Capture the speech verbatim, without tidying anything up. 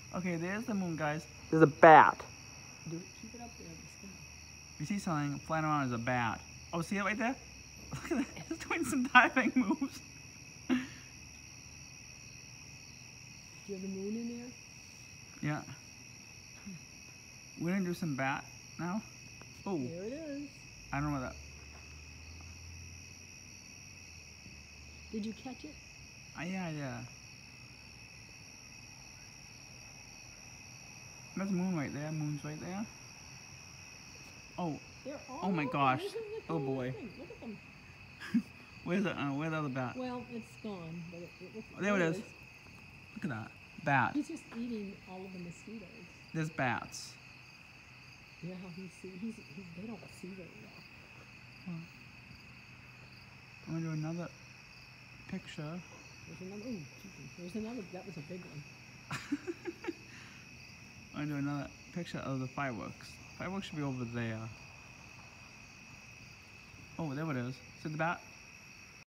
Okay, there's the moon, guys. There's a bat. Do it. Keep it up there in the sky. You see something flying around as a bat. Oh, see it right there? Look at that. It's doing some diving moves. Do you have the moon in there? Yeah. We're gonna do some bat now. Oh, There it is. I don't know what that. Did you catch it? Uh, yeah, yeah. There's the moon right there. Moon's right there. Oh, They're all oh my over. gosh. Look at the Oh boy. thing. Look at them. Where's the uh, where's the other bat? Well, it's gone, but it, it looks. Oh, there it is. Look at that bat. He's just eating all of the mosquitoes. There's bats. Yeah, he's see. He's, he's they don't see very well. I'm gonna do another picture. There's another. Oh, there's another. That was a big one. I'm gonna do another picture of the fireworks. Fireworks should be over there. Oh, there it is. See the bat?